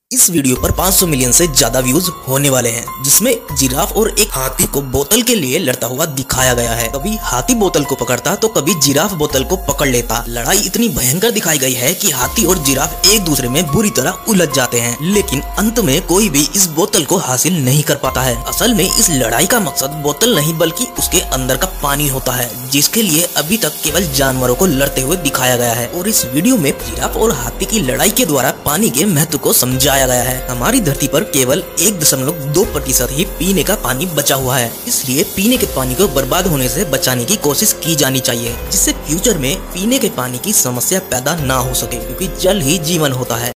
इस वीडियो पर 500 मिलियन से ज्यादा व्यूज होने वाले हैं, जिसमें जिराफ और एक हाथी को बोतल के लिए लड़ता हुआ दिखाया गया है। कभी हाथी बोतल को पकड़ता तो कभी जिराफ बोतल को पकड़ लेता। लड़ाई इतनी भयंकर दिखाई गई है कि हाथी और जिराफ एक दूसरे में बुरी तरह उलझ जाते हैं, लेकिन अंत में कोई भी इस बोतल को हासिल नहीं कर पाता है। असल में इस लड़ाई का मकसद बोतल नहीं बल्कि उसके अंदर का पानी होता है, जिसके लिए अभी तक केवल जानवरों को लड़ते हुए दिखाया गया है। और इस वीडियो में जिराफ और हाथी की लड़ाई के द्वारा पानी के महत्व को समझाया गया है। हमारी धरती पर केवल 1.2% ही पीने का पानी बचा हुआ है, इसलिए पीने के पानी को बर्बाद होने से बचाने की कोशिश की जानी चाहिए, जिससे फ्यूचर में पीने के पानी की समस्या पैदा ना हो सके, क्योंकि जल ही जीवन होता है।